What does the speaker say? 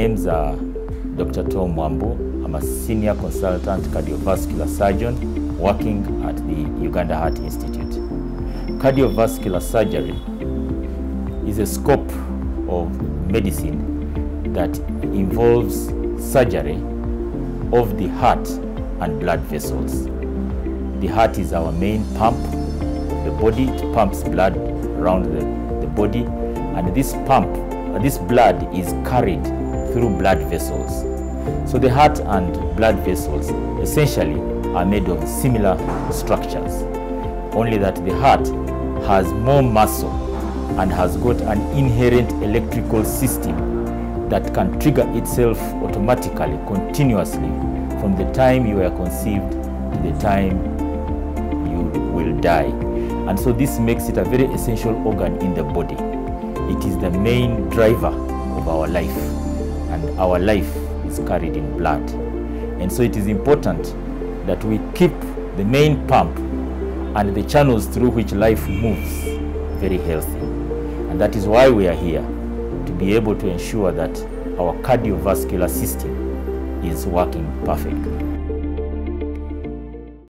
name's Dr. Tom Mwambu. I'm a senior consultant cardiovascular surgeon working at the Uganda Heart Institute. Cardiovascular surgery is a scope of medicine that involves surgery of the heart and blood vessels. The heart is our main pump. The body, it pumps blood around the body, and this blood is carried through blood vessels. So the heart and blood vessels essentially are made of similar structures, only that the heart has more muscle and has got an inherent electrical system that can trigger itself automatically, continuously, from the time you are conceived to the time you will die. And so this makes it a very essential organ in the body. It is the main driver of our life, and our life is carried in blood. And so it is important that we keep the main pump and the channels through which life moves very healthy. And that is why we are here, to be able to ensure that our cardiovascular system is working perfectly.